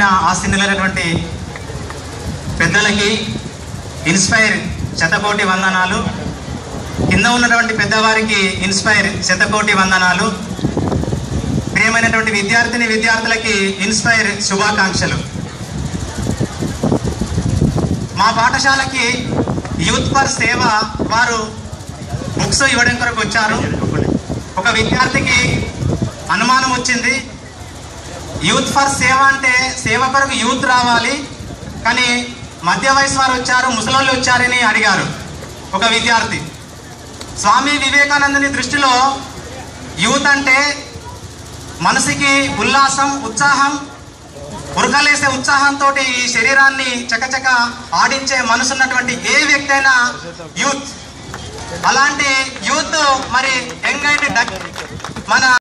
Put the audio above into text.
ఆశీనులైనటువంటి పెద్దలకి ఇన్స్పైర్ శతకోటి వందనాలు. కింద ఉన్నటువంటి పెద్దవారికి ఇన్స్పైర్ శతకోటి వందనాలు. ప్రియమైనటువంటి విద్యార్థులకి ఇన్స్పైర్ శుభాకాంక్షలు. మా పాఠశాలకి యూత్ ఫర్ సేవ వారు బుక్స్ ఇవ్వడం కొరకు వచ్చారు. ఒక విద్యార్థికి అనుమానం వచ్చింది, యూత్ ఫర్ సేవ అంటే సేవ కొరకు యూత్ రావాలి, కానీ మధ్య వయసు వారు వచ్చారు, ముసలోళ్ళు వచ్చారని అడిగారు ఒక విద్యార్థి. స్వామి వివేకానందుని దృష్టిలో యూత్ అంటే మనసుకి ఉల్లాసం, ఉత్సాహం, ఉరకలేసే ఉత్సాహంతో ఈ శరీరాన్ని చకచక ఆడించే మనసున్నటువంటి ఏ వ్యక్తి అయినా యూత్. అలాంటి యూత్ మరి యంగ్ అండ్ మన